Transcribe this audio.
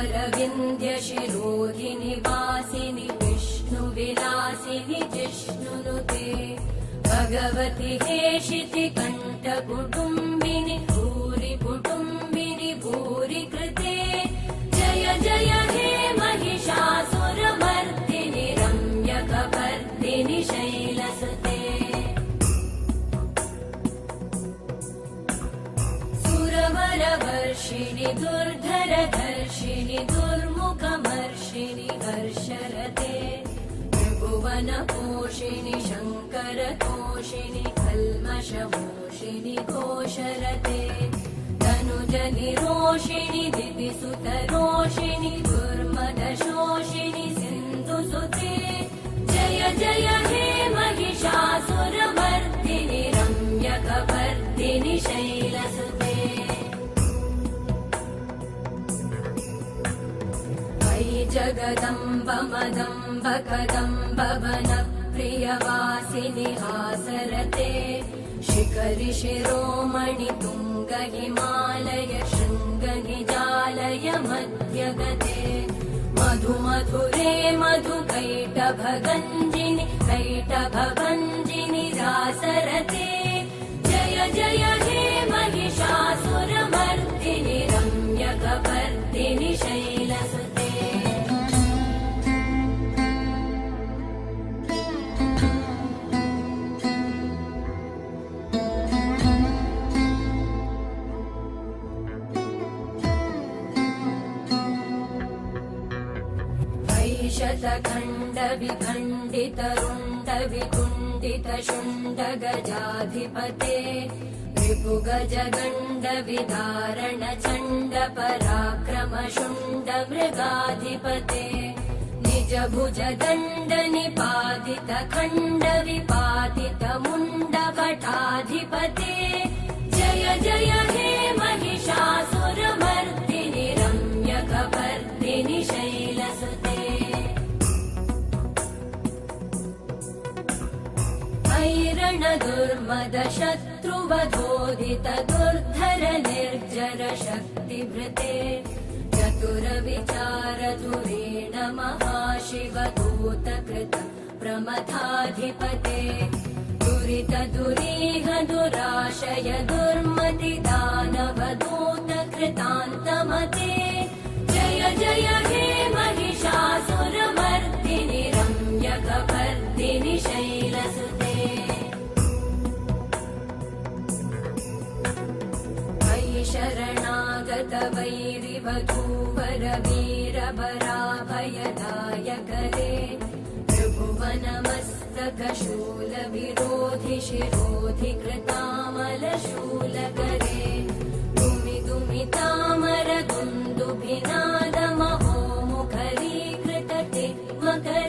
विन्ध्यशिरोधिनि वासिनि विष्णुविलासिनि जिष्णुनुते भगवति हेशिति कण्ठकुटुम्बिनि भूरि कुटुम्बिनि भूरि कृते जय जय हे महिषासुरमर्दिनि रम्यकपर्दिनि शैलसुते सुरवरवर्षिणि दुर्धरधर्षिणि दुर्मुखमर्षिणि हर्षरते त्रिभुवनपोषिणि शङ्करतोषिणि कल्मषमोषिणि घोषरते तनुजनिरोषिणि दिदिसुतरोषिणि दुर्मदशोषिणि सिन्धुसुते जय जय हे महिषासुरमर्दिनि रम्यकपर्दिनि शैलसुते अयि जगदम्ब मदम्ब कदम्ब वनप्रियवासिनि हासरते शिखरि शिरोमणि तुङ्ग हिमालय शृङ्ग निजालय मध्यगते मधुमधुरे मधुकैटभगञ्जिनि कैटभभञ्जिनि रासरते जय जय हे महिषासुरमर्दिनि रम्यकपर्दिनि शैलसुते शतखण्ड विखण्डित रुण्ड विकुण्डित शुण्ड गजाधिपते रिपुगज गण्ड विदारण चण्ड पराक्रम शुण्ड मृगाधिपते निज भुज दण्ड निपातित खण्ड विपातित मुण्ड भटाधिपते जय जय हे महिषासुरमर्दिनि रम्यकपर्दिनि शैलसुते दुर्मद शत्रुवधोदित दुर्धर निर्जर शक्तिभृते चतुर विचार धुरेण महाशिवदूत कृत प्रमथाधिपते दुरित दुरीह दुराशय दुर्मति दानवदूत कृतान्तमते जय जय हे महिषासुरमर्दिनि रम्यकपर्दिनि शैलसुते शरणागत वैरिवधूवर वीरभराभयदायकरे त्रिभुवनमस्तक शूल विरोधि शिरोधि कृतामलशूलकरे दुमि दुमि तामर दुन्दुभिनाद महोमुखरीकृत तिग्मकरे